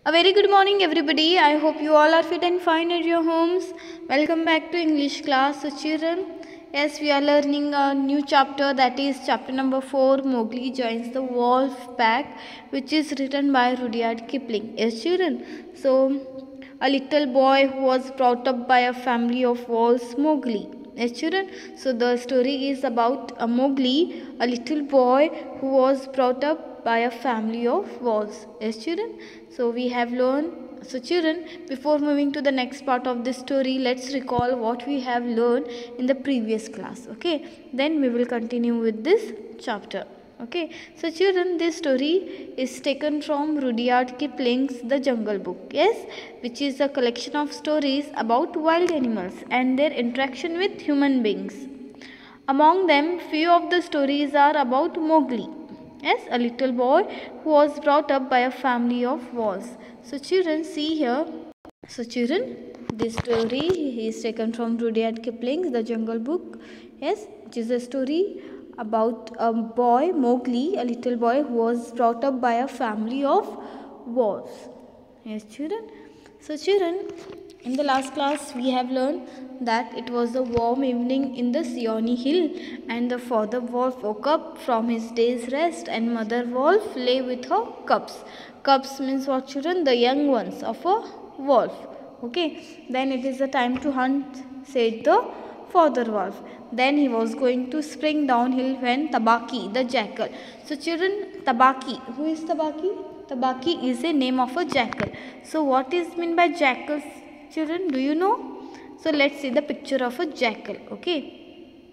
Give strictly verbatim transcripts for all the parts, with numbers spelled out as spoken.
A very good morning, everybody. I hope you all are fit and fine at your homes. Welcome back to English class. So, children, yes, we are learning a new chapter, that is chapter number four, Mowgli Joins the Wolf Pack, which is written by Rudyard Kipling. Yes, children. So, a little boy who was brought up by a family of wolves, Mowgli. Yes, children. So, the story is about a Mowgli, a little boy who was brought up by a family of wolves. Yes, children. So we have learned. So children, before moving to the next part of this story, let's recall what we have learned in the previous class. Okay, then we will continue with this chapter. Okay, so children, this story is taken from Rudyard Kipling's The Jungle Book. Yes, which is a collection of stories about wild animals and their interaction with human beings. Among them, few of the stories are about Mowgli. Yes, a little boy who was brought up by a family of wolves. So children, see here. So children, this story is taken from Rudyard Kipling's The Jungle Book. Yes, which is a story about a boy, Mowgli, a little boy who was brought up by a family of wolves. Yes, children. So children, in the last class we have learned that it was a warm evening in the Seeonee Hill, and the father wolf woke up from his day's rest and mother wolf lay with her cubs. Cubs means what, children? The young ones of a wolf. Okay, then it is the time to hunt, said the father wolf. Then he was going to spring downhill when Tabaki, the jackal. So children, Tabaki, who is Tabaki? Tabaki is a name of a jackal. So what is meant by jackals, children? Do you know? So let's see the picture of a jackal. Okay.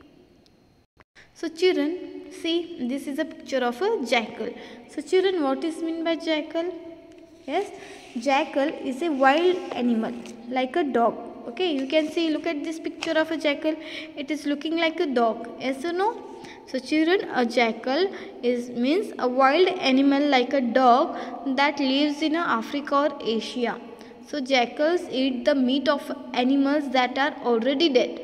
So children, see, this is a picture of a jackal. So children, what is meant by jackal? Yes, jackal is a wild animal like a dog. Okay, you can see, look at this picture of a jackal. It is looking like a dog. Yes or no? So children, a jackal is means a wild animal like a dog that lives in Africa or Asia. So jackals eat the meat of animals that are already dead.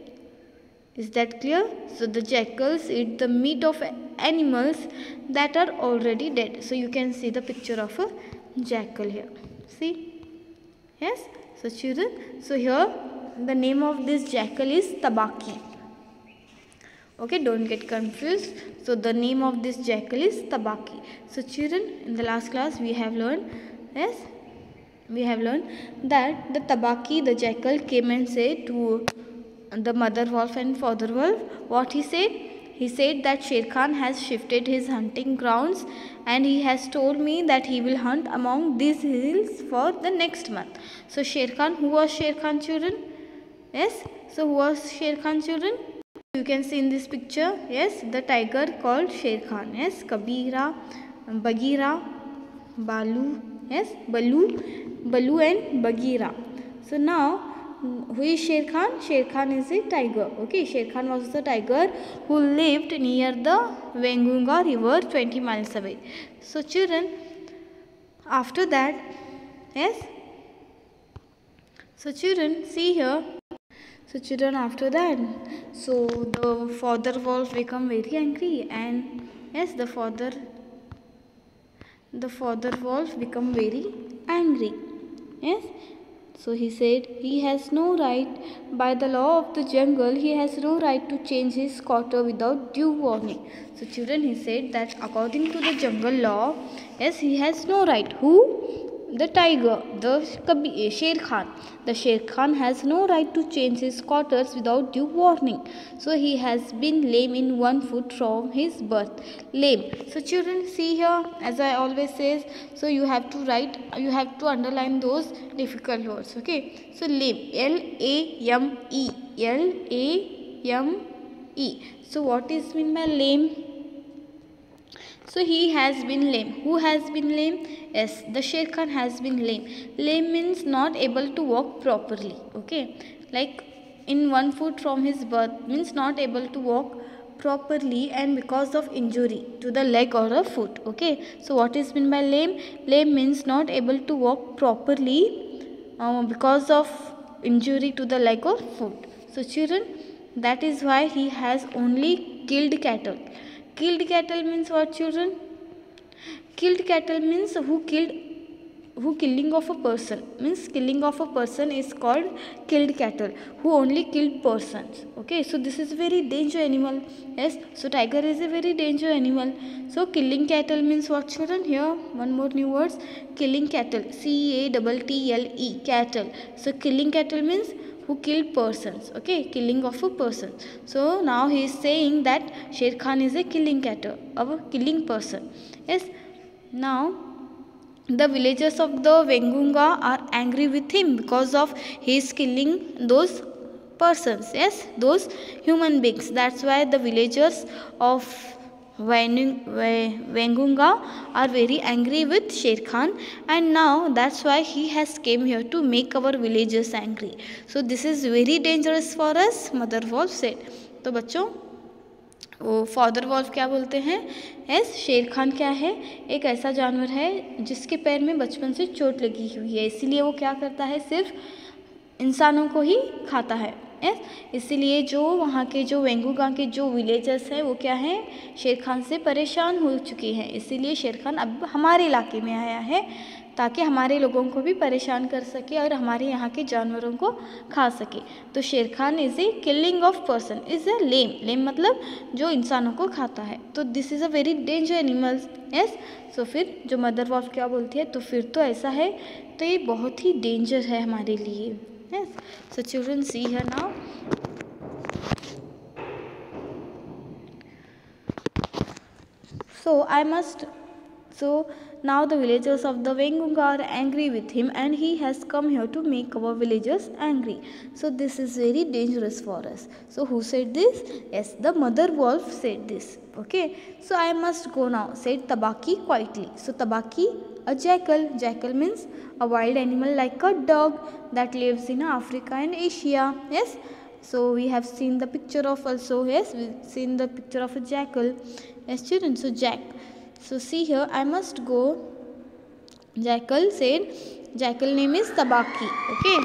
Is that clear? So the jackals eat the meat of animals that are already dead. So you can see the picture of a jackal here. See? Yes? So children, so here the name of this jackal is Tabaki. Okay, don't get confused. So the name of this jackal is Tabaki. So children, in the last class we have learned, yes, we have learned that the Tabaki, the jackal, came and said to the mother wolf and father wolf, what he said? He said that Sher Khan has shifted his hunting grounds and he has told me that he will hunt among these hills for the next month. So Sher Khan, who was Sher Khan, children? Yes, so who was Sher Khan, children? You can see in this picture, yes, the tiger called Sher Khan. Yes, Kabira, Bagheera, Balu, yes, Balu, Balu and Bagheera. So now, who is Sher Khan? Sher Khan is a tiger. Okay, Sher Khan was the tiger who lived near the Vengunga river twenty miles away. So children, after that, yes, so children, see here. So children, after that, so the father wolf become very angry, and yes, the father, the father wolf become very angry. Yes. So he said, he has no right, by the law of the jungle, he has no right to change his quarter without due warning. So children, he said that according to the jungle law, yes, he has no right. Who? The tiger, the Sher Khan. The Sher Khan has no right to change his quarters without due warning. So he has been lame in one foot from his birth. Lame. So children, see here, as I always say, so you have to write, you have to underline those difficult words. Okay. So lame, L A M E, L A M E. So what is meant by lame? So he has been lame. Who has been lame? Yes, the Sher Khan has been lame. Lame means not able to walk properly. Okay, like in one foot from his birth means not able to walk properly and because of injury to the leg or a foot. Okay, so what is meant by lame? Lame means not able to walk properly uh, because of injury to the leg or foot. So children, that is why he has only killed cattle. Killed cattle means what, children? Killed cattle means who killed who killing of a person means killing of a person is called killed cattle, who only killed persons. Okay, so this is very danger animal. Yes, so tiger is a very danger animal. So killing cattle means what, children? Here one more new words, killing cattle, C A T T L E, cattle. So killing cattle means who killed persons. Okay, killing of a person. So now he is saying that Sher Khan is a killing cattle, a killing person. Yes, now the villagers of the Wengunga are angry with him because of his killing those persons. Yes, those human beings. That's why the villagers of Wengunga are very angry with Sher Khan, and now that's why he has came here to make our villagers angry. So this is very dangerous for us, Mother Wolf said. तो बच्चों वो father wolf क्या बोलते हैं? S शेर खान क्या है? एक ऐसा जानवर है जिसके पैर में बचपन से चोट लगी हुई है, इसीलिए वो क्या करता है, सिर्फ इंसानों को ही खाता है. एस इसीलिए जो वहाँ के जो वेंगुगा के जो विलेजर्स हैं वो क्या हैं, शेर खान से परेशान हो चुके हैं. इसीलिए शेर खान अब हमारे इलाके में आया है ताकि हमारे लोगों को भी परेशान कर सके और हमारे यहाँ के जानवरों को खा सके. तो Sher Khan is a killing of person, is a lame. Lame मतलब जो इंसानों को खाता है. तो this is a very danger animals. Yes, so फिर जो मदर वॉल्फ क्या बोलती है, तो फिर तो ऐसा है, तो ये बहुत ही डेंजर है हमारे लिए. Yes, so children see here now. So I must so now the villagers of the Wengunga are angry with him and he has come here to make our villagers angry. So this is very dangerous for us. So who said this? Yes, the mother wolf said this. Okay, so I must go now, said Tabaki quietly. So Tabaki, a jackal. Jackal means a wild animal like a dog that lives in Africa and Asia. Yes, so we have seen the picture of also. Yes, we've seen the picture of a jackal. Yes, children. So jack. So see here, I must go. Jackal said, jackal name is Tabaki. Okay.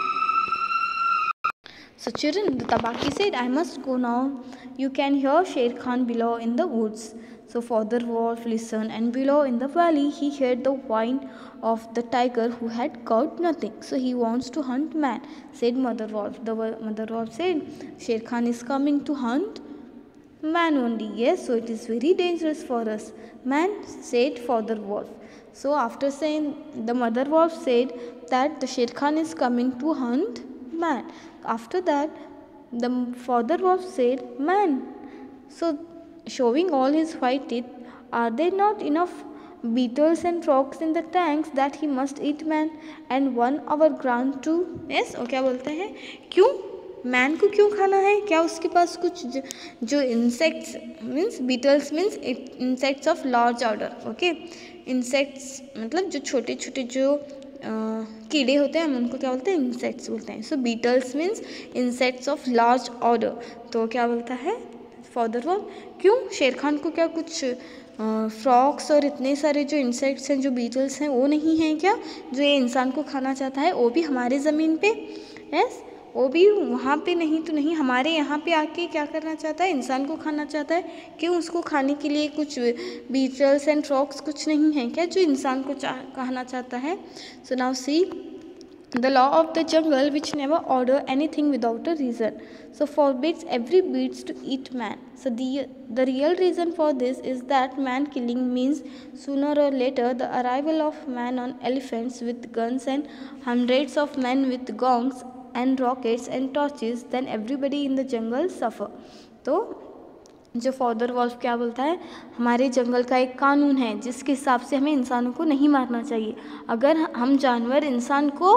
So children, the Tabaki said, I must go now. You can hear Sher Khan below in the woods. So Father Wolf listened, and below in the valley he heard the whine of the tiger who had caught nothing. So he wants to hunt man, said Mother Wolf. The Mother Wolf said, Sher Khan is coming to hunt man only. Yes, so it is very dangerous for us. Man, said Father Wolf. So after saying, the Mother Wolf said that the Sher Khan is coming to hunt man. After that, the Father Wolf said, man. So showing all his white teeth, are there not enough beetles and frogs in the tanks that he must eat man and one our ground too? Yes, और क्या बोलते हैं, क्यों man को क्यों खाना है? क्या उसके पास कुछ जो, जो insects means beetles means insects of large order. Okay, insects मतलब जो छोटे छोटे जो आ, कीड़े होते हैं, हम उनको क्या बोलते हैं, इंसेक्ट्स बोलते हैं. So beetles means insects of large order. तो क्या बोलता है फादर वॉल्फ, क्यों शेर खान को क्या कुछ फ्रॉक्स और इतने सारे जो इंसेक्ट्स हैं, जो बीटल्स हैं, वो नहीं हैं क्या, जो ये इंसान को खाना चाहता है, वो भी हमारे ज़मीन पे? यस, वो भी वहाँ पे नहीं तो नहीं, हमारे यहाँ पे आके क्या करना चाहता है, इंसान को खाना चाहता है. क्यों उसको खाने के लिए कुछ बीटल्स एंड फ्रॉक्स कुछ नहीं है क्या, जो इंसान को चाह कहना चाहता है? So now see the law of the jungle which never order anything without a reason, so forbids every beast to eat man. So the the real reason for this is that man killing means sooner or later the arrival of man on elephants with guns and hundreds of men with gongs and rockets and torches, then everybody in the jungle suffer. तो जो father wolf क्या बोलता है, हमारे जंगल का एक कानून है जिसके हिसाब से हमें इंसानों को नहीं मारना चाहिए. अगर हम जानवर इंसान को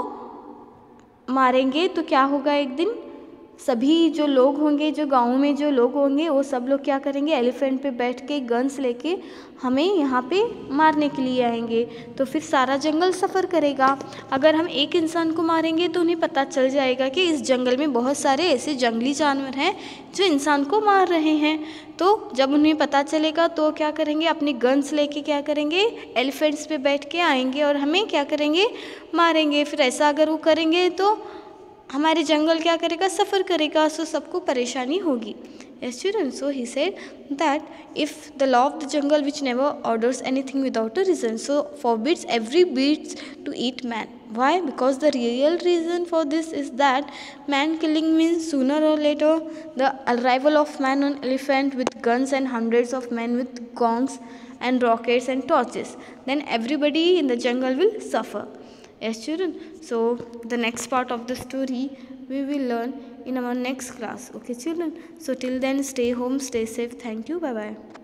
मारेंगे तो क्या होगा, एक दिन सभी जो लोग होंगे, जो गाँव में जो लोग होंगे, वो सब लोग क्या करेंगे, एलिफेंट पे बैठ के गन्स लेके हमें यहाँ पे मारने के लिए आएंगे. तो फिर सारा जंगल सफ़र करेगा. अगर हम एक इंसान को मारेंगे तो उन्हें पता चल जाएगा कि इस जंगल में बहुत सारे ऐसे जंगली जानवर हैं जो इंसान को मार रहे हैं. तो जब उन्हें पता चलेगा तो क्या करेंगे, अपने गन्स लेके क्या करेंगे, एलिफेंट्स पे बैठ के आएंगे और हमें क्या करेंगे, मारेंगे. फिर ऐसा अगर वो करेंगे तो हमारे जंगल क्या करेगा, सफ़र करेगा. सो सबको परेशानी होगी. Yes, children. So he said that if the law of the jungle, which never orders anything without a reason, so forbids every beast to eat man. Why? Because the real reason for this is that man killing means sooner or later the arrival of man on elephant with guns and hundreds of men with gongs and rockets and torches. Then everybody in the jungle will suffer. Yes, children. So the next part of the story we will learn in our next class. Okay, children. So till then, stay home, stay safe. Thank you. Bye bye.